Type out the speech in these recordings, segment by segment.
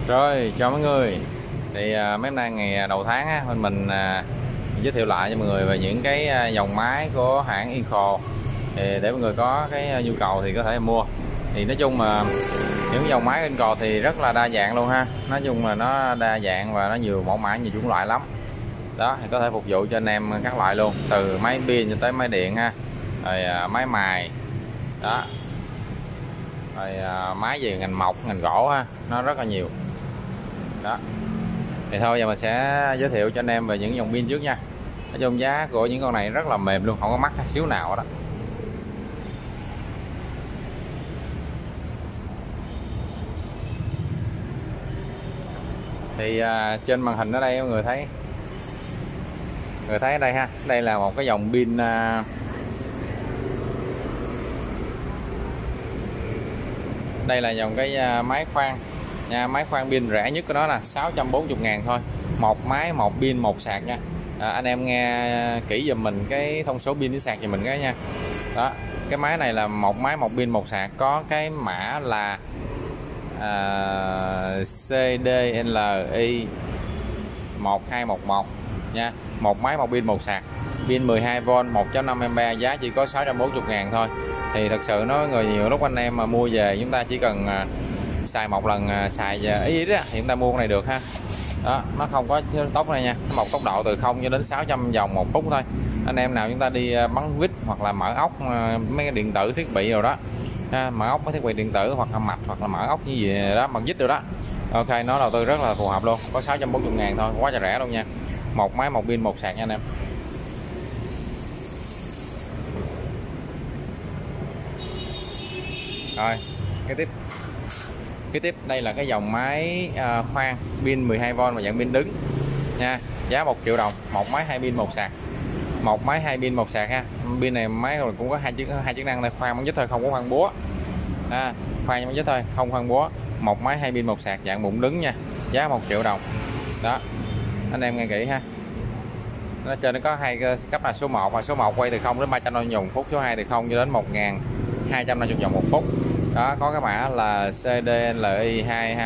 Rồi, chào mọi người. Thì mấy hôm nay ngày đầu tháng á, mình giới thiệu lại cho mọi người về những cái dòng máy của hãng Inco. Thì để mọi người có cái nhu cầu thì có thể mua. Thì nói chung mà những dòng máy Inco thì rất là đa dạng luôn ha. Nói chung là nó đa dạng và nó nhiều mẫu mã, nhiều chủng loại lắm. Đó, thì có thể phục vụ cho anh em các loại luôn, từ máy pin cho tới máy điện ha. Rồi máy mài. Đó. Rồi máy về ngành mộc, ngành gỗ ha, nó rất là nhiều. Đó. Thì thôi giờ mình sẽ giới thiệu cho anh em về những dòng pin trước nha. Nói chung giá của những con này rất là mềm luôn, không có mắc xíu nào đó. Thì trên màn hình ở đây mọi người thấy ở đây ha, đây là một cái dòng pin đây là dòng cái máy khoan nha, máy khoan pin rẻ nhất của nó là 640.000 thôi, một máy, một pin, một sạc nha. Anh em nghe kỹ giùm mình cái thông số pin với sạc giùm mình cái nha. Đó, cái máy này là một máy, một pin, một sạc, có cái mã là CDLI 1211 nha, một máy, một pin, một sạc, pin 12V 1.5A, giá chỉ có 640.000 thôi. Thì thật sự nói người nhiều lúc anh em mà mua về chúng ta chỉ cần xài một lần, xài ý đó thì chúng ta mua con này được ha. Đó, nó không có tốc này nha, một tốc độ từ 0 cho đến 600 vòng một phút thôi. Anh em nào chúng ta đi bắn vít hoặc là mở ốc mấy cái điện tử thiết bị rồi đó ha, mở ốc mấy thiết bị điện tử hoặc là mạch hoặc là mở ốc như gì đó, bằng vít rồi đó, ok, nó đầu tư rất là phù hợp luôn, có 640.000 thôi, quá là rẻ luôn nha. Một máy, một pin, một sạc nha anh em. Rồi kế tiếp đây là cái dòng máy khoan pin 12V và dạng pin đứng nha, giá 1 triệu đồng, một máy, hai pin, một sạc, một máy, hai pin, một sạc ha. Pin này máy rồi cũng có hai chức năng này, khoan bắn vít thôi, không có khoan búa. Khoan bắn vít thôi, không khoan búa, một máy, hai pin, một sạc, dạng bụng đứng nha, giá 1 triệu đồng. Đó, anh em nghe kỹ ha. Nó trên nó có hai cấp là số 1 và số 1 quay từ 0 đến 350 vòng một phút, số 2 từ 0 cho đến 1250 vòng một phút. Đó, có cái mã là CDLI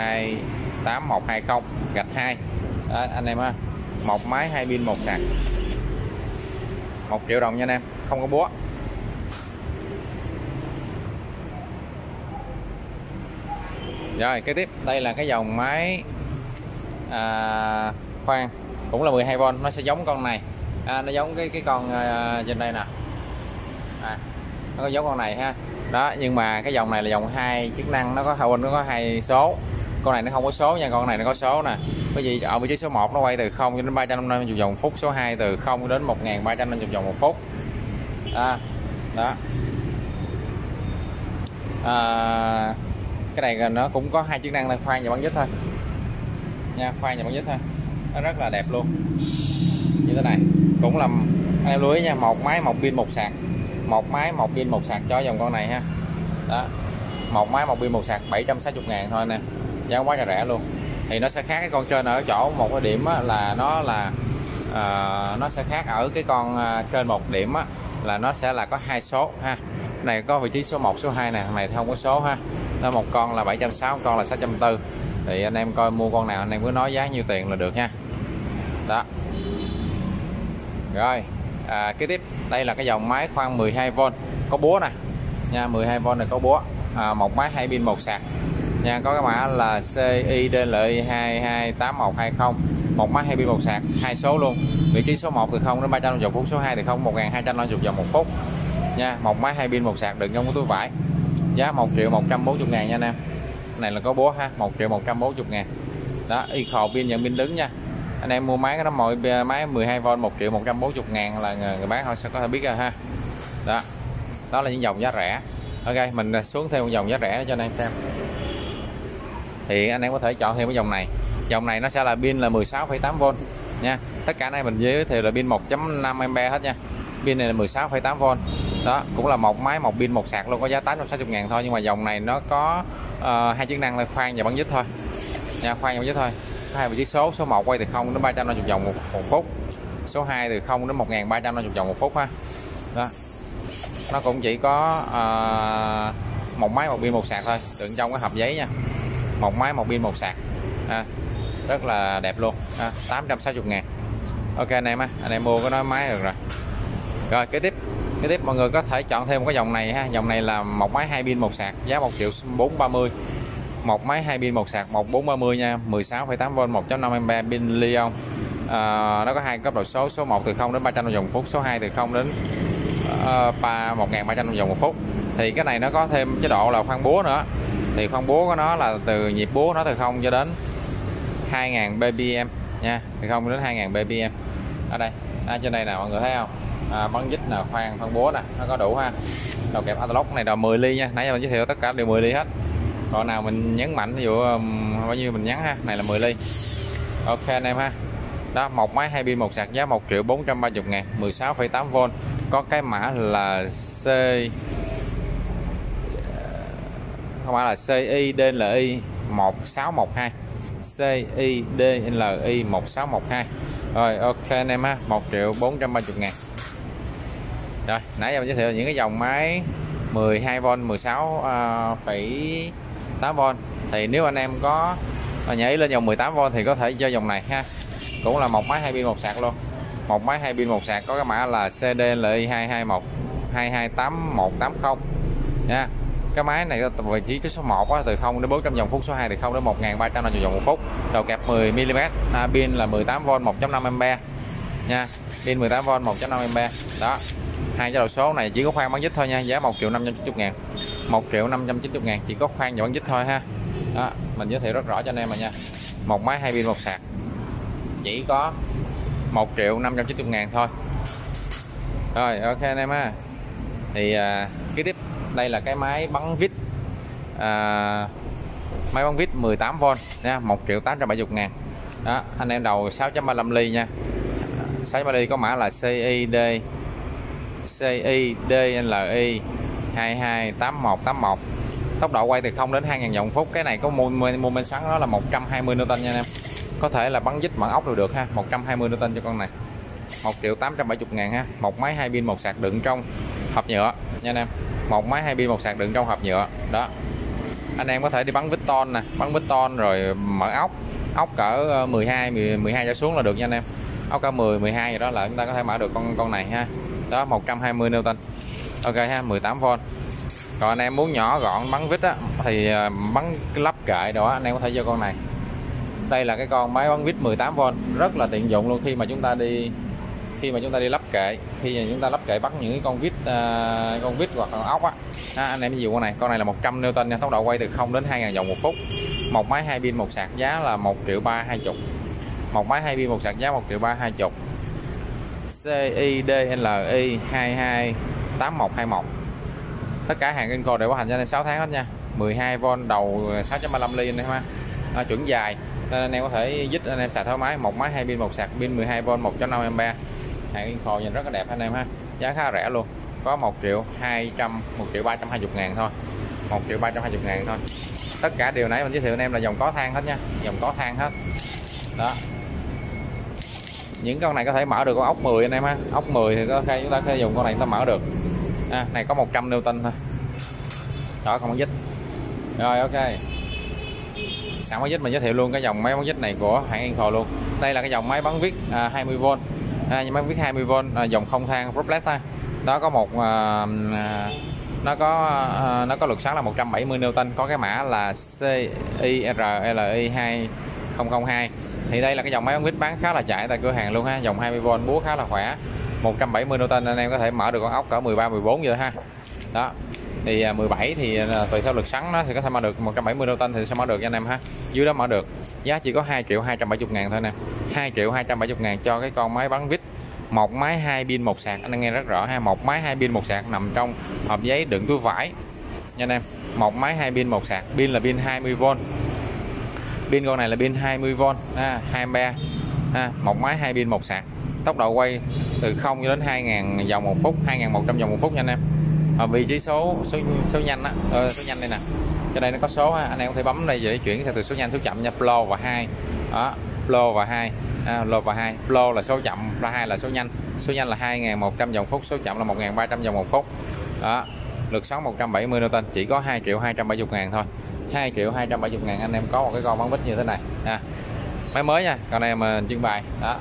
228120-2. Đó, anh em ha, một máy, hai pin, một sạc, 1 triệu đồng nha anh em, không có búa. Rồi kế tiếp đây là cái dòng máy khoan cũng là 12V, nó sẽ giống con này, nó giống cái con trên đây nè, nó có giống con này ha. Đó, nhưng mà cái dòng này là dòng hai chức năng, nó có hai số, con này nó không có số nha, con này nó có số nè. Cái gì ở vị trí số 1 nó quay từ 0 cho đến 350 vòng một phút, số 2 từ 0 đến 1350 vòng một phút. Đó. Cái này nó cũng có hai chức năng là khoan và bắn vít thôi nha, khoan và bắn vít thôi, nó rất là đẹp luôn như thế này. Cũng là anh em lưu ý nha, một máy, một pin, một sạc, một máy, một pin, một sạc cho dòng con này ha. Đó, một máy, một pin, một sạc, 760.000 thôi nè, giá quá là rẻ luôn. Thì nó sẽ khác cái con trên ở chỗ một cái điểm là nó sẽ khác ở cái con trên một điểm là nó sẽ là có hai số ha. Này có vị trí số 1, số 2 nè, này thì không có số ha. Đó, một con là 760, một con là 640. Thì anh em coi mua con nào anh em cứ nói giá nhiêu tiền là được nha. Đó. Rồi, kế tiếp đây là cái dòng máy khoan 12V có búa nè nha, 12V này có búa, một máy, hai pin, một sạc nha, có cái mã là CIDLI 228120, một máy, hai pin, một sạc, hai số luôn. Vị trí số 1 từ 0 đến 350 vòng phút, số 2 từ 0 1250 vòng một phút nha, một máy, hai pin, một sạc, đựng trong cái túi vải, giá 1.140.000 nha anh em. Này là có búa ha, 1.140.000. Đó, Inco pin dạng pin đứng nha. Anh em mua máy cái nó mọi máy 12V 1.140.000 là người bán họ sẽ có thể biết rồi ha. Đó, đó là những dòng giá rẻ. Ok, mình xuống thêm một dòng giá rẻ cho anh em xem. Thì anh em có thể chọn thêm cái dòng này. Dòng này nó sẽ là pin là 16,8V nha. Tất cả này mình giới thiệu là pin 1.5A hết nha. Pin này là 16,8V. Đó, cũng là một máy, một pin, một sạc luôn, có giá 860.000 thôi. Nhưng mà dòng này nó có hai chức năng là khoan và bắn vít thôi nha, khoan và bắn vít thôi. Hai vị trí số 1 quay từ 0 đến 350 vòng một phút, số 2 từ 0 đến 1350 vòng một phút ha. Đó, nó cũng chỉ có một máy, một pin, một sạc thôi, đựng trong cái hộp giấy nha, một máy, một pin, một sạc. rất là đẹp luôn. 860 ngàn. Ok anh em anh em mua có nói máy được rồi. Rồi kế tiếp mọi người có thể chọn thêm một cái dòng này ha. Dòng này là một máy 2 pin một sạc, giá 1.430.000. Một máy 2 pin một sạc 1.430 nha, 16,8V 1.5A pin Li-ion. Nó có hai cấp độ số 1 từ 0 đến 300 vòng một phút, số 2 từ 0 đến 1.300 vòng một phút. Thì cái này nó có thêm chế độ là khoan búa nữa. Thì khoan búa của nó là từ nhịp búa nó từ 0 cho đến 2000 ppm nha, từ 0 đến 2000 ppm. Ở đây trên đây nè mọi người thấy không, bắn vít là khoan búa nè, nó có đủ ha. Đầu kẹp Autolock này là 10 ly nha, nãy giờ mình giới thiệu tất cả đều 10 ly hết. Còn nào mình nhấn mạnh ví dụ bao nhiêu mình nhấn ha, này là 10 ly. Ok anh em ha. Đó, một máy 2 pin một sạc giá 1.430.000, 16,8V, có cái mã là CIDLI 1612, CIDLI 1612. Rồi ok anh em ha, 1.430.000. Rồi nãy giờ mình giới thiệu những cái dòng máy 12V 16,8V. Thì nếu anh em có nhảy lên dòng 18V thì có thể chơi dòng này ha, cũng là một máy 2 pin một sạc luôn. Một máy 2 pin một sạc có cái mã là CDLI 221 228180 nha. Cái máy này vị trí số 1 á, từ 0 đến 400 vòng phút, số 2 từ 0 đến 1350 vòng một phút. Đầu kẹp 10mm, pin là 18V 1.5A nha, pin 18V 1.5A. Đó, hai chế độ số này chỉ có khoan bắn vít thôi nha, giá 1.590.000, 1.590.000 chỉ có khoan và bắn vít thôi ha. Đó, mình giới thiệu rất rõ cho anh em rồi nha. Một máy 2 pin một sạc chỉ có 1.590.000 thôi. Rồi ok anh em ha. Thì kế tiếp đây là cái máy bắn vít, máy bắn vít 18V nha, 1.870.000. Đó, anh em đầu 6.35 ly nha, 6.3 ly có mã là CIDLI 228181. Tốc độ quay từ 0 đến 2000 vòng phút. Cái này có mô men xoắn nó là 120 N nha anh em. Có thể là bắn vít bằng ốc được ha, 120 N cho con này. 1.870.000 ha. Một máy 2 pin một sạc đựng trong hộp nhựa nha anh em. Một máy 2 pin một sạc đựng trong hộp nhựa. Đó. Anh em có thể đi bắn vít ton nè, bắn vít ton rồi mở ốc cỡ 12 trở xuống là được nha anh em. Ốc cỡ 12 rồi đó là chúng ta có thể mở được con này ha. Đó, 120 N. Ok ha, 18V. Còn anh em muốn nhỏ gọn bắn vít á thì bắn lắp kệ đó, anh em có thể vô con này. Đây là cái con máy bắn vít 18V rất là tiện dụng luôn khi mà chúng ta đi lắp kệ, khi mà chúng ta lắp kệ bắt những cái con vít hoặc là ốc á. Anh em dùng con này là 100 N nha, tốc độ quay từ 0 đến 2000 vòng một phút. Một máy 2 pin một sạc giá là 1.320.000. Một máy 2 pin một sạc giá 1.320.000. CIDLI 228121. Tất cả hàng Inco đều bảo hành cho anh em 6 tháng hết nha. 12V đầu 6.35 ly anh em ha. Chuẩn dài nên anh em có thể dít anh em xài thoải mái. Một máy 2 pin một sạc, pin 12V 1.5A. Hàng Inco nhìn rất là đẹp anh em ha. Giá khá rẻ luôn. Có 1.320.000 thôi. 1.320.000 thôi. Tất cả điều nãy mình giới thiệu anh em là dòng có than hết nha, dòng có than hết. Đó. Những con này có thể mở được con ốc 10 anh em ha. Ốc 10 thì có khi chúng ta có thể dùng con này chúng ta mở được. Này có 100 N thôi. Đó, con bắn vít. Rồi ok. Sẵn bắn vít mình giới thiệu luôn cái dòng máy bắn vít này của hãng Inco luôn. Đây là cái dòng máy bắn vít 20V. Máy bắn vít 20V dòng không than Roblet ha. Đó có một nó có lực xoắn là 170 N, có cái mã là CIRLI 2002. Thì đây là cái dòng máy bắn vít bán khá là chạy tại cửa hàng luôn ha, dòng 20V búa khá là khỏe. 170 N anh em có thể mở được con ốc cỡ 13 14 giờ ha. Đó. Thì 17 thì tùy theo lực xoắn nó thì có thể mở được 170 N thì sẽ mở được cho anh em ha. Dưới đó mở được. Giá chỉ có 2.270.000 thôi nè. 2.270.000 cho cái con máy bắn vít. Một máy 2 pin một sạc, anh em nghe rất rõ ha. Một máy 2 pin một sạc nằm trong hộp giấy đựng túi vải nha anh em. Một máy 2 pin một sạc, pin là pin 20V. Pin con này là pin 20V 2A. Một máy 2 pin một sạc. Tốc độ quay từ 0 cho đến 2000 vòng một phút, 2100 vòng một phút nha anh em. Vị trí số nhanh á, số nhanh đây nè. Trên đây nó có số ha, anh em có thể bấm đây để chuyển từ số nhanh số chậm nha, Pro và 2. Đó, Pro và 2. Pro và 2. Pro là số chậm, Pro 2 là số nhanh. Số nhanh là 2100 vòng phút, số chậm là 1300 vòng một phút. Đó. Lực xoắn 170 N chỉ có 2.270.000 thôi. 2.270.000 anh em có một cái con bắn vít như thế này ha. Máy mới nha, con này mà trưng bày đó.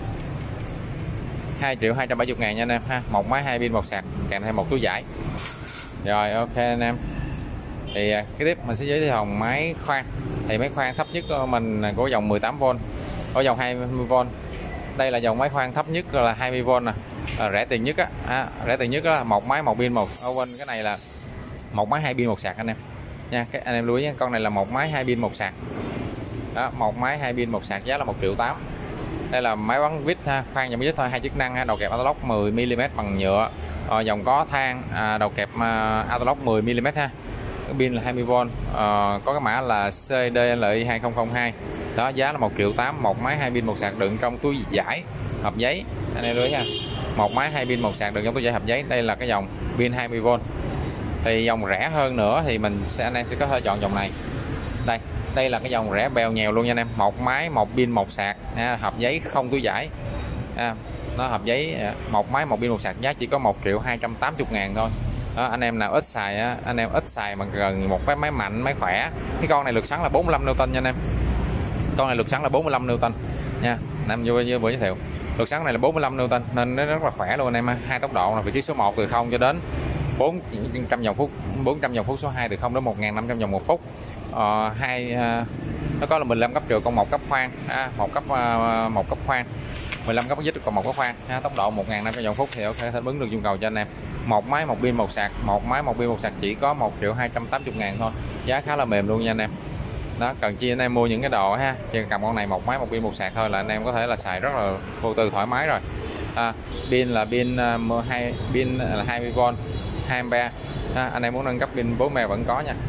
2.270.000 nha anh em ha. Một máy 2 pin một sạc kèm theo một túi vải. Rồi ok anh em. Thì cái tiếp mình sẽ giới thiệu máy khoan. Thì máy khoan thấp nhất của mình của dòng 18V, có dòng 20V. Đây là dòng máy khoan thấp nhất là 20V nè. Rẻ tiền nhất á, rẻ tiền nhất là một máy một pin một. Quên cái này là một máy 2 pin một sạc anh em nha. Cái anh em lưu ý nha, con này là một máy 2 pin một sạc. Đó, một máy 2 pin một sạc giá là 1.8 triệu. Đây là máy bắn vít ha, khoan dòng vít thôi, 2 chức năng ha, đầu kẹp autolock 10mm bằng nhựa. Dòng có than, đầu kẹp autolock 10mm ha. Cái pin là 20V, có cái mã là CDLI 2002. Đó, giá là 1.8 triệu, một máy 2 pin một sạc đựng trong túi vải hộp giấy. Anh em lưu ý nha. Một máy 2 pin một sạc đựng trong túi vải hộp giấy. Đây là cái dòng pin 20V. Thì dòng rẻ hơn nữa thì anh em sẽ có thể chọn dòng này. Đây là cái dòng rẻ bèo nhèo luôn nha anh em. Một máy một pin một sạc hộp giấy không túi vải. Nó hộp giấy, một máy một pin một sạc giá chỉ có 1.280.000 thôi. Đó, anh em nào ít xài anh em ít xài mà gần một cái máy mạnh, máy khỏe. Cái con này lực xoắn là 45 Newton nha anh em. Con này lực xoắn là 45 Newton nha. Anh em vừa giới thiệu. Lực xoắn này là 45 Newton nên nó rất là khỏe luôn anh em. Hai tốc độ là vị trí số 1 từ 0 cho đến 400 vòng phút, 400 vòng phút, số 2 từ 0 đến 1.500 vòng một phút. Nó có là 15 cấp trượt còn một cấp khoan, một cấp khoan, 15 cấp dít còn một cấp khoan, tốc độ 1.500 vòng phút thì ok, đáp ứng được nhu cầu cho anh em. Một máy một pin một sạc, chỉ có 1.280.000 thôi, giá khá là mềm luôn nha anh em. Đó, cần chi anh em mua những cái đồ ha, chỉ cầm con này một máy một pin một sạc thôi là anh em có thể là xài rất là vô tư thoải mái rồi. Pin là pin 20V 2A. Anh em muốn nâng cấp pin 4A vẫn có nha.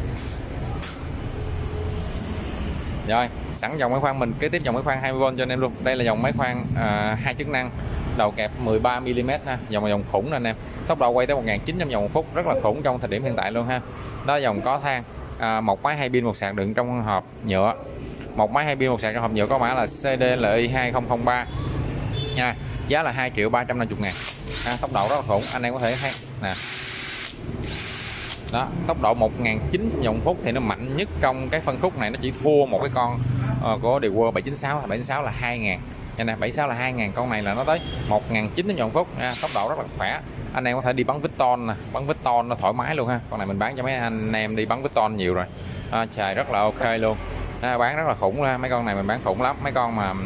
Rồi, sẵn dòng máy khoan mình kế tiếp dòng máy khoan 20V cho anh em luôn. Đây là dòng máy khoan 2 chức năng, đầu kẹp 13mm ha, dòng khủng nè anh em. Tốc độ quay tới 1.900 vòng một phút, rất là khủng trong thời điểm hiện tại luôn ha. Đó, dòng có than, một máy 2 pin một sạc đựng trong hộp nhựa. Một máy 2 pin một sạc trong hộp nhựa có mã là CDLI 2003 nha. Giá là 2.350.000. Tốc độ rất là khủng, anh em có thể thấy nè. Đó, tốc độ 1.900 vòng phút thì nó mạnh nhất trong cái phân khúc này, nó chỉ thua một cái con của điều World 796 là 2.000 nha nè. 76 là 2.000, con này là nó tới 1.900 vòng phút. Tốc độ rất là khỏe, anh em có thể đi bắn Victon nè, bắn Victon nó thoải mái luôn ha. Con này mình bán cho mấy anh em đi bắn Victon nhiều rồi, xài rất là ok luôn, bán rất là khủng ha. Mấy con này mình bán khủng lắm, mấy con mà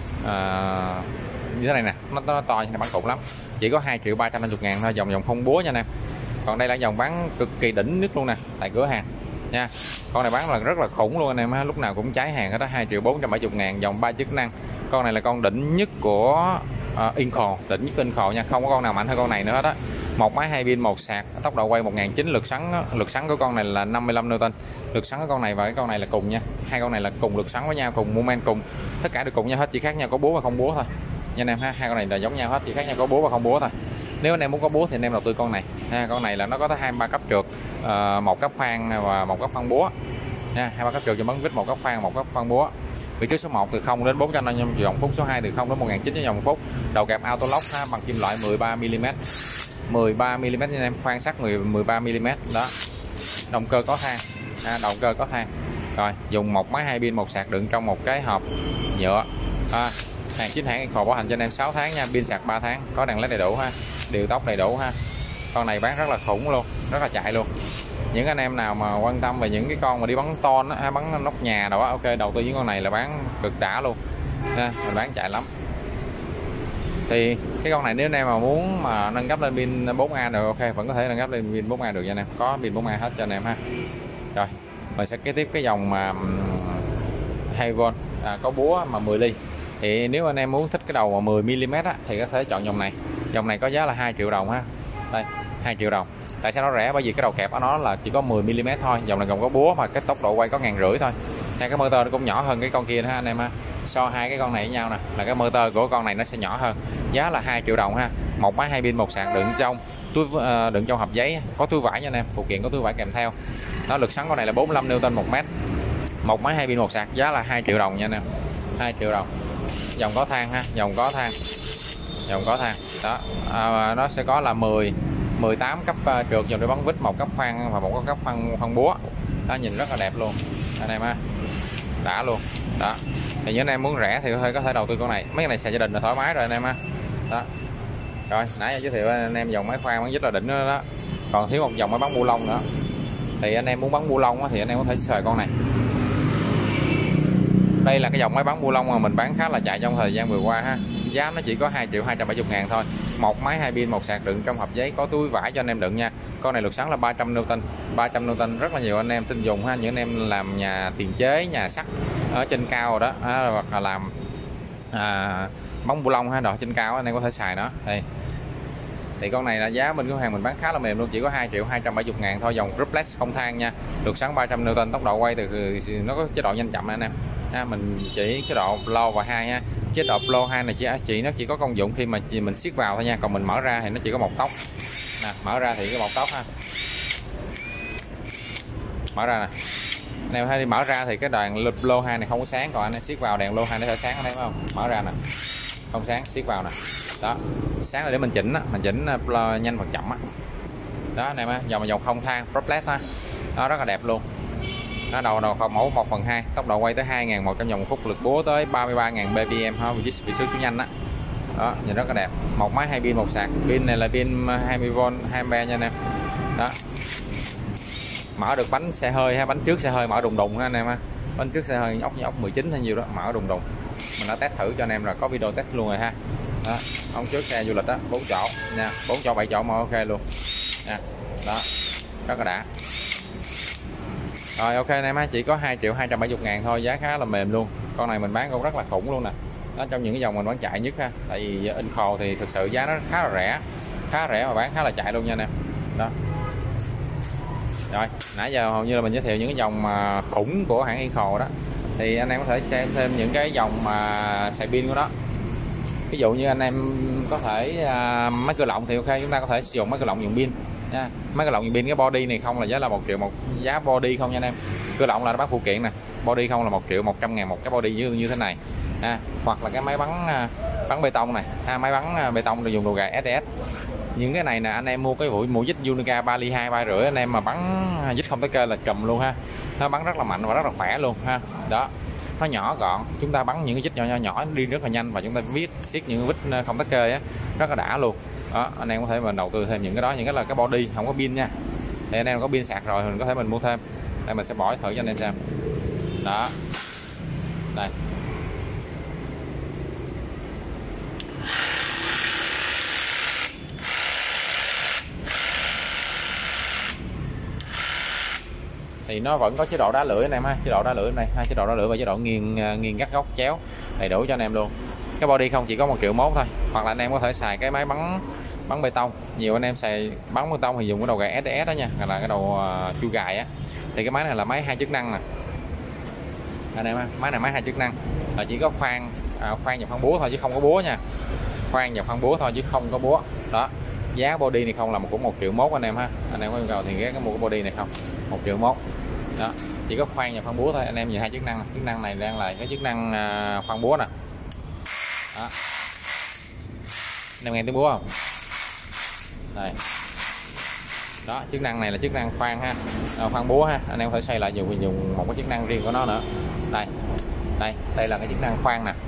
như thế này nè, nó to cho nên bán khủng lắm, chỉ có 2.350.000 thôi, dòng không búa nha anh em. Còn đây là dòng bán cực kỳ đỉnh nhất luôn nè tại cửa hàng nha. Con này bán là rất là khủng luôn anh em ha, lúc nào cũng cháy hàng hết đó. 2.470.000, dòng 3 chức năng. Con này là con đỉnh nhất của Inco, đỉnh nhất Inco nha, không có con nào mạnh hơn con này nữa hết á. Một máy 2 pin một sạc, tốc độ quay 1.900, lực xoắn của con này là 55 Newton. Lực xoắn của con này và cái con này là cùng nha, hai con này là cùng lực xoắn với nhau, cùng moment, cùng tất cả đều cùng nhau hết, chỉ khác nhau có búa và không búa thôi nha anh em ha. Hai con này là giống nhau hết, chỉ khác nhau có búa và không búa thôi. Nếu anh em muốn có búa thì anh em đầu tư con này con này là nó có tới 23 cấp trượt, một cấp khoan và một cấp khoan búa nha. 23 cấp trượt cho bắn vít, một cấp khoan, một cấp khoan búa. Vị trí số 1 từ 0 đến 450 vòng phút, số 2 từ 0 đến 1.900 vòng phút. Đầu kẹp auto lock bằng kim loại 13mm. 13mm nha anh em, khoan sắt 13mm đó. Động cơ có than, động cơ có than. Rồi, dùng một máy 2 pin một sạc đựng trong một cái hộp nhựa. Hàng chính hãng Inco bảo hành cho anh em 6 tháng nha, pin sạc 3 tháng, có đèn led đầy đủ ha, điều tốc đầy đủ ha. Con này bán rất là khủng luôn, rất là chạy luôn. Những anh em nào mà quan tâm về những cái con mà đi bắn ton á, bắn nóc nhà đâu á, ok, đầu tư những con này là bán cực đã luôn ha, mình bán chạy lắm. Thì cái con này nếu anh em mà muốn mà nâng cấp lên pin 4A được, ok, vẫn có thể nâng cấp lên pin 4A được nha anh em, có pin 4A hết cho anh em ha. Rồi mình sẽ kế tiếp cái dòng mà 2V có búa mà 10 ly. Thì nếu anh em muốn thích cái đầu mà 10mm á, thì có thể chọn dòng này. Dòng này có giá là 2 triệu đồng ha. Đây, 2 triệu đồng. Tại sao nó rẻ? Bởi vì cái đầu kẹp của nó là chỉ có 10mm thôi. Dòng này còn có búa mà cái tốc độ quay có 1.500 thôi. Cái motor nó cũng nhỏ hơn cái con kia nữa ha anh em ha. So hai cái con này với nhau nè, là cái motor của con này nó sẽ nhỏ hơn. Giá là 2 triệu đồng ha. Một máy 2 pin một sạc đựng trong túi, đựng trong hộp giấy, có túi vải nha anh em, phụ kiện có túi vải kèm theo. Nó lực xoắn con này là 45 Newton 1m. Một máy 2 pin một sạc giá là 2 triệu đồng nha anh em. 2 triệu đồng. Dòng có than ha, dòng có than đó. Nó sẽ có là 18 cấp trượt dòng để bắn vít, một cấp khoan và một cấp khoan búa. đó, nhìn rất là đẹp luôn anh em ha, đã luôn đó. Thì những anh em muốn rẻ thì có thể đầu tư con này, mấy cái này xài gia đình là thoải mái rồi anh em ha. Đó rồi, nãy giới thiệu anh em dòng máy khoan bán rất là đỉnh đó, đó. Còn thiếu một dòng máy bắn bu lông nữa, thì anh em muốn bắn bu lông thì anh em có thể xài con này. Đây là cái dòng máy bắn bu lông mà mình bán khá là chạy trong thời gian vừa qua ha, giá nó chỉ có 2.270.000 thôi. Một máy 2 pin, một sạc đựng trong hộp giấy, có túi vải cho anh em đựng nha. Con này lực xoắn là 300 Newton, 300 Newton rất là nhiều anh em tin dùng ha. Những anh em làm nhà tiền chế, nhà sắt ở trên cao rồi đó, hoặc là làm bóng bu lông ha, đỏ trên cao anh em có thể xài nó. Đây thì con này là giá bên cửa hàng mình bán khá là mềm luôn, chỉ có 2.270.000 thôi. Dòng Duplex không than nha, lực xoắn 300 Newton, tốc độ quay từ nó có chế độ nhanh chậm anh em ha. Mình chỉ chế độ Pro và 2 ha. Chế độ Pro 2 này nó chỉ có công dụng khi mà mình siết vào thôi nha, còn mình mở ra thì nó chỉ có một tốc nè, mở ra thì có một tốc ha, mở ra nè anh em hay đi, mở ra thì cái đèn Pro 2 này không có sáng, còn anh em siết vào đèn Pro 2 nó sẽ sáng anh em thấy không, mở ra nè không sáng, siết vào nè đó, sáng là để mình chỉnh á, mình chỉnh nhanh hoặc chậm á đó anh em á. Dòng không than Duplex ha, đó rất là đẹp luôn. Nó đầu không mẫu 1/2, tốc độ quay tới 2.100 vòng một phút, lực búa tới 33.000 ppm ha, vị số nhanh đó. Đó, nhìn rất là đẹp. Một máy 2 pin, một sạc. Pin này là pin 20V 20A nha anh em. Đó. Mở được bánh xe hơi ha, bánh trước xe hơi mở đùng đùng ha anh em ha. Bánh trước xe hơi ốc 19 hay nhiều đó, mở đùng đùng. Mình đã test thử cho anh em rồi, có video test luôn rồi ha. Đó, ống trước xe du lịch đó, 4 chỗ nha, 4 chỗ 7 chỗ mà ok luôn. Nha. Đó. Rất là đã. Rồi ok anh em á, chỉ có 2.270.000 thôi, giá khá là mềm luôn. Con này mình bán cũng rất là khủng luôn nè. Đó, trong những cái dòng mình bán chạy nhất ha. Tại vì Inco thì thực sự giá nó khá là rẻ. Khá rẻ mà bán khá là chạy luôn nha anh em. Đó. Rồi, nãy giờ hầu như là mình giới thiệu những cái dòng mà khủng của hãng Inco đó. Thì anh em có thể xem thêm những cái dòng mà xài pin của nó. Ví dụ như anh em có thể máy cơ lọng thì ok, chúng ta có thể sử dụng máy cơ lọng dùng pin nha. Máy cơ lọng dùng pin, cái body này không là giá là 1 triệu một, giá body không nha anh em. Cơ lọng là nó bán phụ kiện nè, body không là 1.100.000 một cái body như thế này hoặc là cái máy bắn bê tông này máy bắn bê tông dùng đồ gà SS. Những cái này nè anh em mua cái mũi dít Unica 3 ly 2 3,5 anh em mà bắn dít không tới cơ là trùm luôn ha, nó bắn rất là mạnh và rất là khỏe luôn ha. Đó, nó nhỏ gọn, chúng ta bắn những cái dít nhỏ đi rất là nhanh, và chúng ta siết những vít không tắc kê á, rất là đã luôn. Đó, anh em có thể mình đầu tư thêm những cái đó, những cái là cái body không có pin nha. Thì anh em có pin sạc rồi mình có thể mình mua thêm. Đây mình sẽ bỏ thử cho anh em xem. Đó. Đây. Thì nó vẫn có chế độ đá lưỡi anh em ha, chế độ đá lưỡi này, chế độ đá lưỡi và chế độ nghiêng gắt góc chéo đầy đủ cho anh em luôn. Cái body không chỉ có 1.1 triệu thôi, hoặc là anh em có thể xài cái máy bắn bê tông. Nhiều anh em xài bắn bê tông thì dùng cái đầu gài SDS đó nha, hoặc là cái đầu chu gài á. Thì cái máy này là máy 2 chức năng nè anh em ha, máy này máy 2 chức năng, là chỉ có khoan và khoan búa thôi chứ không có búa nha, khoan và khoan búa thôi chứ không có búa. Đó, giá body này không là cũng 1.1 triệu anh em ha. Anh em có yêu cầu thì ghé cái mua cái body này không 1.1 triệu. Đó, chỉ có khoan và khoan búa thôi anh em. Nhìn hai chức năng này đang là cái chức năng khoan búa nè. Đó, anh em nghe tiếng búa không? Đây. Đó, chức năng này là chức năng khoan ha, khoan búa ha. Anh em phải xoay lại dùng một cái chức năng riêng của nó nữa. Đây là cái chức năng khoan nè.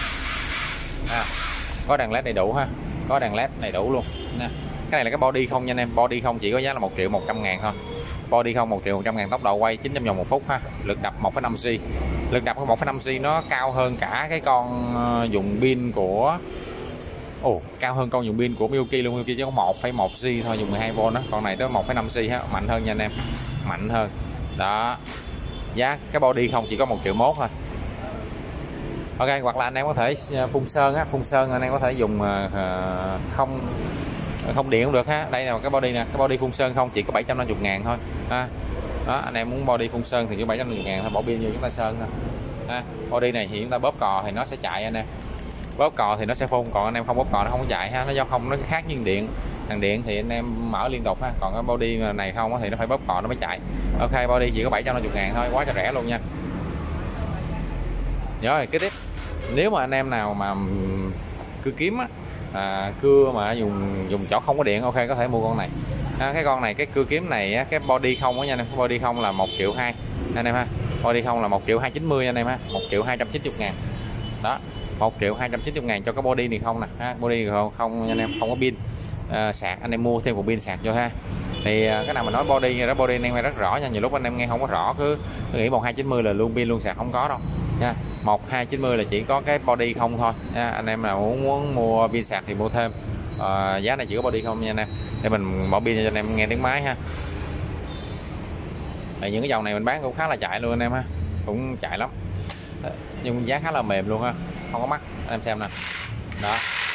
Có đèn led đầy đủ ha, có đèn led đầy đủ luôn nha. Cái này là cái body không nha anh em, body không chỉ có giá là 1.100.000 thôi. Body không 1.100.000, tốc độ quay 900 vòng một phút ha, lực đập 1,5G. Lực đập của 1,5G nó cao hơn cả cái con dùng pin của cao hơn con dùng pin của Milky luôn. Milky chỉ có 1,1G thôi, dùng 12V đó. Con này tới 1,5G ha, mạnh hơn nha anh em, mạnh hơn. Đó, giá cái body không chỉ có 1.1 triệu thôi. Ok, hoặc là anh em có thể phun sơn á, phun sơn anh em có thể dùng không điện cũng được ha. Đây là cái body nè, cái body phun sơn không chỉ có 750.000 thôi ha. Đó, anh em muốn body phun sơn thì chỉ 750.000 thôi, bỏ pin vô chúng ta sơn thôi ha. Body này thì chúng ta bóp cò thì nó sẽ chạy anh em, bóp cò thì nó sẽ phun, còn anh em không bóp cò nó không có chạy ha. Nó do không, nó khác như điện, thằng điện thì anh em mở liên tục ha, còn cái body này không thì nó phải bóp cò nó mới chạy. Ok, body chỉ có 750.000 thôi, quá cho rẻ luôn nha. Rồi kế tiếp, nếu mà anh em nào mà cưa kiếm á, cưa mà dùng chỏ không có điện, ok có thể mua con này. Cái con này, cái cưa kiếm này cái body không á nha anh em, body không là 1.2 triệu anh em ha, body không là 1.290.000 anh em ha, 1.290.000 đó, 1.290.000 cho cái body này không nè ha, body không anh em, không có pin sạc, anh em mua thêm một pin sạc cho ha. Thì cái nào mà nói body đó, body anh em nghe rất rõ nha, nhiều lúc anh em nghe không có rõ cứ nghĩ 1290 là luôn pin luôn sạc, không có đâu nha. 1290 là chỉ có cái body không thôi nha. Anh em nào muốn mua pin sạc thì mua thêm, giá này chỉ có body không nha anh em, để mình bỏ pin cho anh em nghe tiếng máy ha. Thì những cái dòng này mình bán cũng khá là chạy luôn anh em ha, cũng chạy lắm, nhưng giá khá là mềm luôn ha, không có mắc, anh em xem nè đó.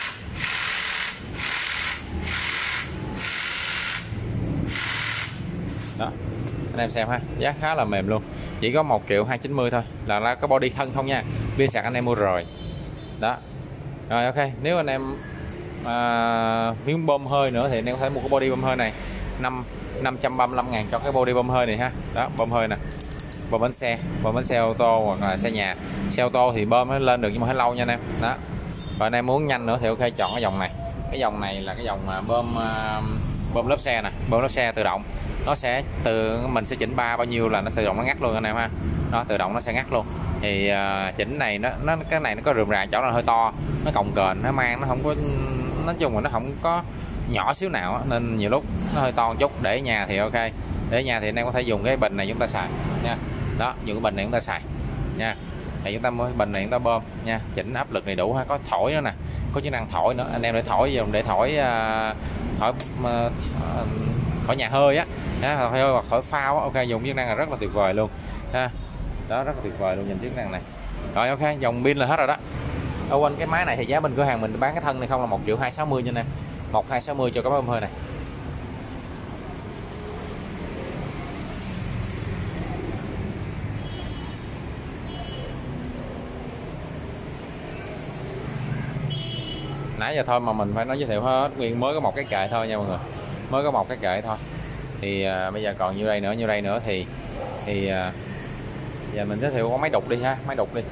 Đó anh em xem ha, giá khá là mềm luôn, chỉ có 1.290.000 thôi, là ra cái body thân không nha, pin sạc anh em mua rồi đó. Rồi ok, nếu anh em miếng bơm hơi nữa thì anh em có thể mua cái body bơm hơi này 535.000 cho cái body bơm hơi này ha. Đó, bơm hơi nè, bơm bánh xe ô tô hoặc là xe nhà. Xe ô tô thì bơm nó lên được nhưng mà hơi lâu nha anh em. Đó. Và anh em muốn nhanh nữa thì ok, chọn cái dòng này. Cái dòng này là cái dòng bơm lớp xe nè, bơm lớp xe tự động. Nó sẽ mình sẽ chỉnh ba bao nhiêu là nó tự động nó ngắt luôn anh em ha. Nó tự động nó sẽ ngắt luôn. Thì chỉnh này nó cái này nó có rườm rà chỗ là hơi to, nó cồng kềnh, nó mang nó không có, nói chung là nó không có nhỏ xíu nào nên nhiều lúc nó hơi to một chút. Để ở nhà thì ok, để ở nhà thì anh em có thể dùng cái bình này chúng ta xài nha. Đó, dùng cái bình này chúng ta xài nha. Thì chúng ta mới bình này chúng ta bơm nha, chỉnh áp lực này đủ ha, có thổi nữa nè, có chức năng thổi nữa, anh em để thổi dùng để thổi thổi nhà hơi á, thổi hoặc thổi phao á, ok, dùng chức năng là rất là tuyệt vời luôn ha. Đó, rất là tuyệt vời luôn, nhìn chức năng này. Rồi ok, dòng pin là hết rồi đó. Ở quên cái máy này thì giá bên cửa hàng mình bán cái thân này không là 1.260.000 nha anh em, 1.260.000 cho cái bơm hơi này. Nãy giờ thôi mà mình phải nói giới thiệu hết nguyên, mới có một cái kệ thôi nha mọi người, mới có một cái kệ thôi. Thì bây giờ còn nhiêu đây nữa thì giờ mình giới thiệu có máy đục đi ha, máy đục đi.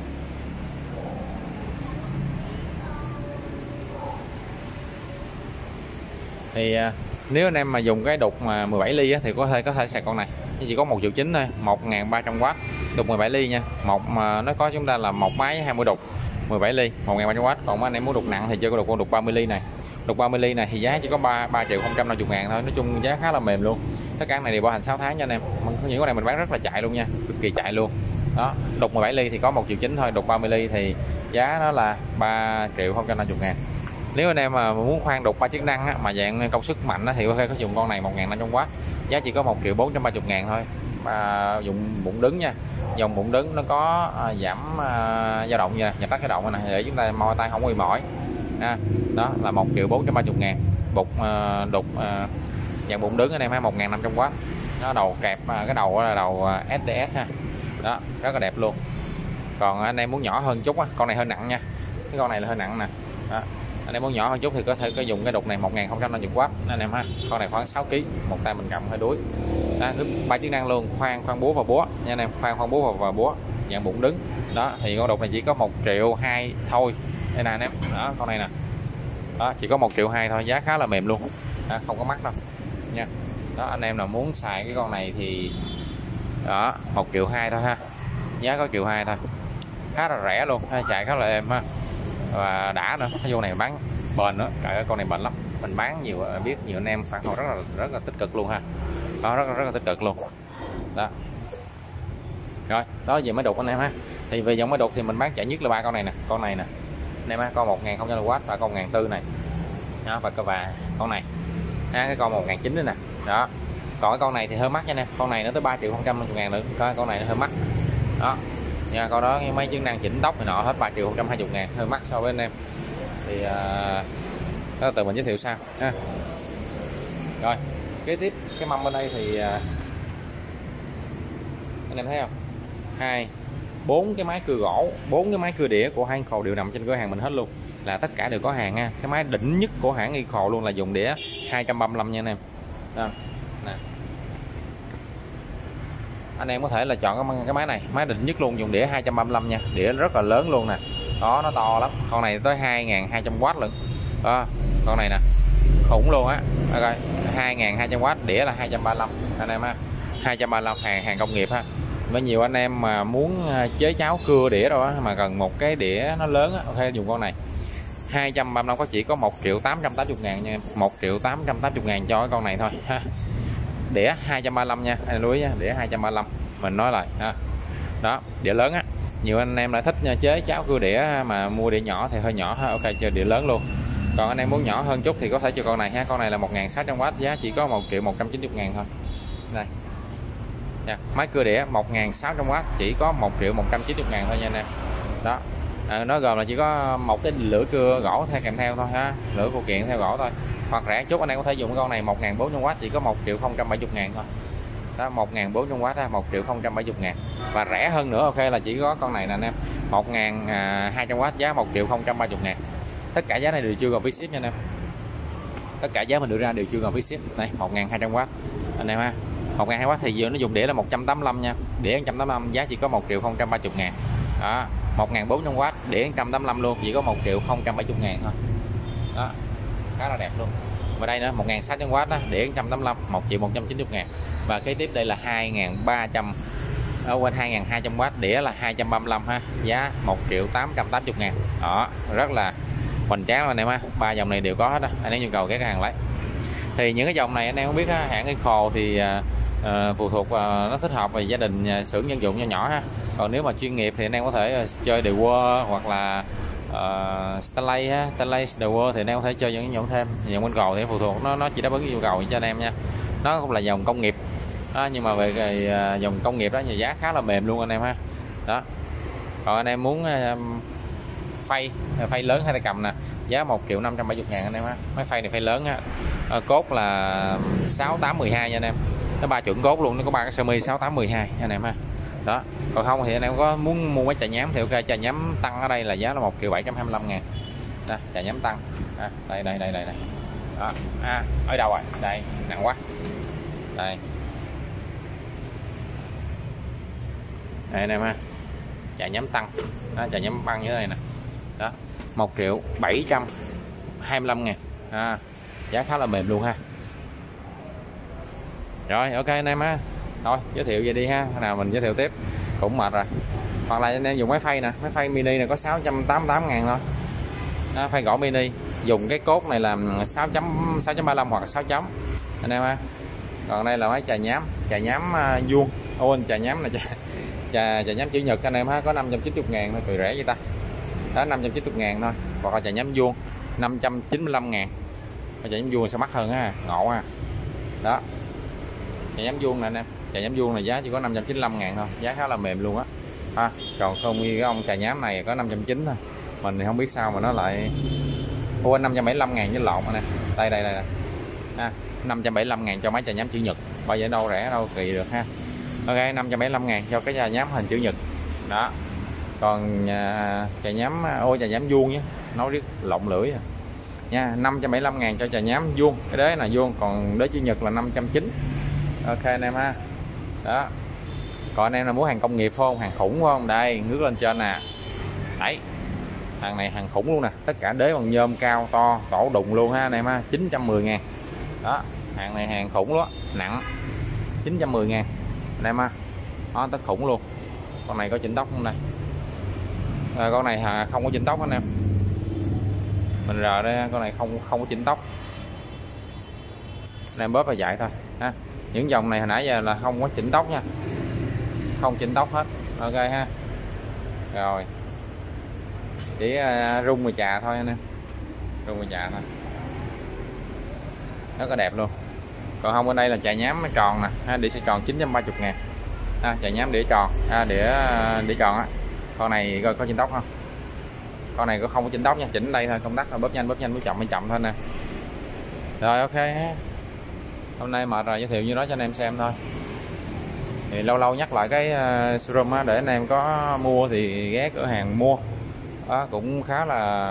Thì nếu anh em mà dùng cái đục mà 17 ly á, thì có thể xài con này, chỉ có 1.9 triệu thôi, 1.300W, đục 17 ly nha. Một mà nó có chúng ta là một máy 20 đục 17 ly 1.300W. Còn anh em muốn đục nặng thì chơi con đục 30 ly này. Đục 30 ly này thì giá chỉ có 3.050.000 thôi, nói chung giá khá là mềm luôn. Tất cả này thì bảo hành 6 tháng cho anh em. Những con này mình bán rất là chạy luôn nha, cực kỳ chạy luôn. Đó, đục 17 ly thì có 1.9 triệu thôi, đục 30 ly thì giá nó là 3.050.000. Nếu anh em mà muốn khoan đục 3 chức năng á, mà dạng công suất mạnh á, thì có thể có dùng con này 1.500W, giá chỉ có 1.430.000 thôi. Dùng bụng đứng nha, dòng bụng đứng nó có giảm dao động nha, nhập tắt cái động này để chúng ta moi tay không bị mỏi. Đó là 1.430.000. Bục đục dạng bụng đứng anh em ha, 1.500W. Nó đầu kẹp, cái đầu là đầu SDS ha. Đó, rất là đẹp luôn. Còn anh em muốn nhỏ hơn chút á, con này hơi nặng nha, cái con này là hơi nặng nè. Đó, anh em muốn nhỏ hơn chút thì có thể có dùng cái đục này 1.050W anh em ha. Con này khoảng 6 kg, một tay mình cầm hơi đuối. Đó, 3 chức năng luôn, khoan búa và búa nha anh em, khoan búa và búa dạng bụng đứng. Đó thì con đục này chỉ có 1.2 triệu thôi đây nè anh em. Đó, con này nè, đó chỉ có 1.2 triệu thôi, giá khá là mềm luôn. Đó, không có mắc đâu nha. Đó, anh em nào muốn xài cái con này thì đó 1.2 triệu thôi ha, giá có 1.2 triệu thôi, khá là rẻ luôn, chạy khá là êm ha, và đã nữa. Cái vô này bán bền nữa, cái con này bền lắm, mình bán nhiều, biết nhiều anh em phản hồi rất là tích cực luôn ha. Đó, rất là tích cực luôn. Đó, rồi đó về máy đục anh em ha. Thì về dòng máy đục thì mình bán chạy nhất là ba con này nè, con này nè anh em ha, con 1.000W và con 1.400 này. Đó, và con này cái con 1.900 nữa nè. Đó, còn cái con này thì hơi mắc nha anh em, con này nó tới 3.050.000 nữa, con này nó hơi mắc. Đó nha, con đó mấy chức năng chỉnh tóc thì nọ hết 3.120.000, hơi mắc so với anh em. Thì đó từ mình giới thiệu sau ha. Rồi kế tiếp cái mâm bên đây thì anh em thấy không, 4 cái máy cưa gỗ, 4 cái máy cưa đĩa của hãng Eco đều nằm trên cửa hàng mình hết luôn, là tất cả đều có hàng nha. Cái máy đỉnh nhất của hãng Eco luôn là dùng đĩa 235 nha anh em. Đó, nè. Anh em có thể là chọn cái máy này, máy đỉnh nhất luôn, dùng đĩa 235 nha, đĩa rất là lớn luôn nè. Đó, nó to lắm, con này tới 2.200W lận. Đó, con này nè, khủng luôn á. Ok, 2200W, đĩa là 235 anh em ha. 235 hàng công nghiệp ha. Với nhiều anh em mà muốn chế cháo cưa đĩa rồi á, mà cần một cái đĩa nó lớn á, ok dùng con này. 235 có chỉ có 1.880.000 nha em, 1.880.000 cho cái con này thôi ha. Đĩa 235 nha, anh lưu ý nha, đĩa 235 mình nói lại ha. Đó, đĩa lớn á. Nhiều anh em lại thích chế cháo cưa đĩa mà mua đĩa nhỏ thì hơi nhỏ ha. Ok, chơi đĩa lớn luôn. Còn anh em muốn nhỏ hơn chút thì có thể cho con này ha. Con này là 1600W, giá chỉ có 1.190.000 thôi. Đây nha, máy cưa đĩa 1600W chỉ có 1.190.000 thôi nha anh em. Đó, nó gồm là chỉ có một cái lưỡi cưa gỗ theo kèm theo thôi ha, lưỡi phụ kiện theo gỗ thôi. Hoặc rẻ chút anh em có thể dùng con này 1400W chỉ có 1.070.000 thôi. Đó, 1400W ha, 1.070.000. Và rẻ hơn nữa ok là chỉ có con này nè anh em, 1200W giá 1.030.000. Tất cả giá này đều chưa gồm phí ship nha anh em. Tất cả giá mình đưa ra đều chưa gồm phí ship. Này 1200W anh em ha. 1200W thì giờ nó dùng đĩa là 185 nha. Đĩa 185 giá chỉ có 1.030.000. Đó, 1400W đĩa 185 luôn, chỉ có 1.070.000 thôi. Đó, khá là đẹp luôn. Và đây nữa 1600W đó, đĩa 185 1.190.000. Và kế tiếp đây là 2300 quên 2200W đĩa là 235 ha, giá 1.880.000. Đó, rất là hoành tráng anh em ha. Ba dòng này đều có hết á, anh em nhu cầu cái hàng lấy. Thì những cái dòng này anh em không biết á, hãng Eco thì phụ thuộc nó thích hợp về gia đình xưởng dân dụng nhỏ nhỏ ha. Còn nếu mà chuyên nghiệp thì anh em có thể chơi The World hoặc là Stanley ha, Stanley The World thì anh em có thể chơi những dòng thêm. Dòng Eco thì phụ thuộc nó chỉ đáp ứng nhu cầu cho anh em nha. Nó cũng là dòng công nghiệp nhưng mà về dòng công nghiệp đó thì giá khá là mềm luôn anh em ha. Đó, còn anh em muốn phay lớn hay tay cầm nè, giá 1.570.000 anh em ha. Máy phay này phay lớn ha. Cốt là 6812 nha anh em, nó 3 chuẩn cốt luôn, nó có 3 cái sơ mi 6812 anh em ha. Đó, còn không thì anh em có muốn mua mấy chà nhám thì ok, chà nhám tăng ở đây là giá là 1.725.000. Đó, chà nhám tăng đây. Đó, ở đâu rồi, đây nặng quá, đây anh em ha, chà nhám tăng đó, chà nhám băng như thế này nè. Đó, 1.725.000 giá khá là mềm luôn ha. Rồi ok anh em ha, thôi giới thiệu vậy đi ha, nào mình giới thiệu tiếp cũng mệt rồi. Hoặc là anh em dùng máy phay nè, máy phay mini này có 688.000 thôi. Phay gỗ mini dùng cái cốt này là 6.35 hoặc 6 chấm anh em ha. Còn đây là máy chà nhám vuông, chà nhám này chà nhám chữ nhật anh em ha, có 590.000 thôi, cười rẻ vậy ta. Đó, 590.000 thôi. Hoặc là chà nhám vuông 595.000. Chà nhám vuông sẽ mắc hơn ha, ngộ ha. Đó, chà nhám vuông nè anh em, chà nhám vuông này giá chỉ có 595.000 thôi, giá khá là mềm luôn á. Còn không như cái ông chà nhám này có 590 thôi. Mình thì không biết sao mà nó lại 575.000 với lộn nè. Đây 575.000 cho máy chà nhám chữ nhật, bao giờ đâu rẻ đâu kỳ được ha. Ok, 575.000 cho cái chà nhám hình chữ nhật. Đó. Còn chà nhám chà nhám vuông nhé, nói riết lộn lưỡi nha. 575.000 cho chà nhám vuông, cái đế là vuông, còn đế chữ nhật là 590. Ok anh em ha. Đó. Còn anh em là muốn hàng công nghiệp không, hàng khủng không, đây ngước lên trên nè. Đấy, hàng này hàng khủng luôn nè, tất cả đế bằng nhôm cao to tổ đùng luôn ha anh em ha, 910.000. Đó, hàng này hàng khủng đó, nặng 910.000 anh em ha. Đó, tất khủng luôn. Con này có chỉnh tóc không đây? Con này không có chỉnh tóc anh em, mình rờ đây, con này không có chỉnh tóc anh em, bóp và chạy thôi ha. Những dòng này hồi nãy giờ là không có chỉnh tóc nha, không chỉnh tóc hết. Ok ha. Rồi chỉ rung và chà thôi anh em, rung và chà thôi, rất là đẹp luôn. Còn không, bên đây là chà nhám tròn nè, đĩa sẽ tròn 930.000. Chà nhám đĩa tròn, đĩa tròn á. Con này coi có chỉnh tóc không? Con này có không có chỉnh tóc nha, chỉnh đây thôi, công tắc là bóp nhanh bóp chậm thôi nè. Rồi ok, hôm nay mệt rồi, giới thiệu như đó cho anh em xem thôi. Thì lâu lâu nhắc lại cái showroom á, để anh em có mua thì ghé cửa hàng mua. Đó, cũng khá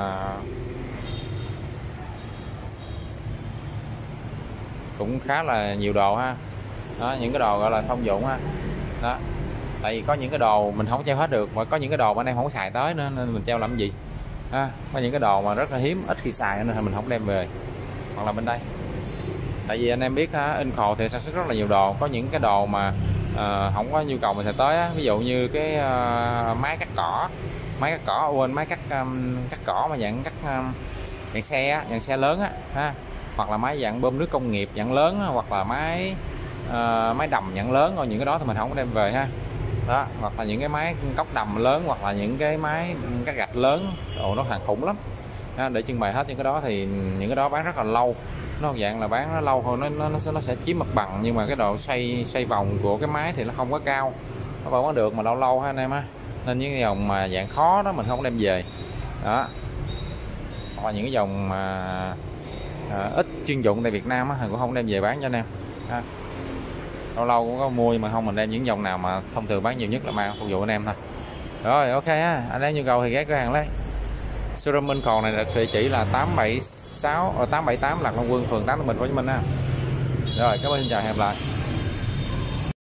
là nhiều đồ ha. Đó, những cái đồ gọi là thông dụng ha. Đó, tại vì có những cái đồ mình không treo hết được, mà có những cái đồ mà anh em không có xài tới nữa nên mình treo làm gì. Có những cái đồ mà rất là hiếm, ít khi xài nên mình không đem về. hoặc là bên đây. Tại vì anh em biết Inco thì sản xuất rất là nhiều đồ, có những cái đồ mà không có nhu cầu mình sẽ tới á. Ví dụ như cái máy cắt cỏ, máy cắt cỏ mà dạng cắt dạng xe á, dạng xe lớn á ha, hoặc là máy dạng bơm nước công nghiệp dạng lớn á, hoặc là máy đầm dạng lớn, rồi những cái đó thì mình không có đem về ha. Đó, hoặc là những cái máy cốc đầm lớn, hoặc là những cái máy cắt gạch lớn, nó hàng khủng lắm ha, để trưng bày hết những cái đó. Thì những cái đó bán rất là lâu, nó dạng là bán nó lâu thôi, nó sẽ chiếm mặt bằng, nhưng mà cái độ xoay vòng của cái máy thì nó không có cao, nó vẫn có được mà lâu lâu ha anh em ha. Nên những cái dòng mà dạng khó đó mình không đem về đó, hoặc là những cái dòng mà ít chuyên dụng tại Việt Nam á thì cũng không đem về bán cho anh em ha. Lâu lâu cũng có mua, nhưng mà không, mình đem những dòng nào mà thông thường bán nhiều nhất là mang phục vụ anh em thôi. Rồi ok ha, anh em nhu cầu thì ghé cửa hàng lấy. Showroom Inco này là địa chỉ là 878 Lạc Long Quân, phường 8 Tân Bình, Hồ Chí Minh ha. Rồi cảm ơn, xin chào, hẹn gặp lại.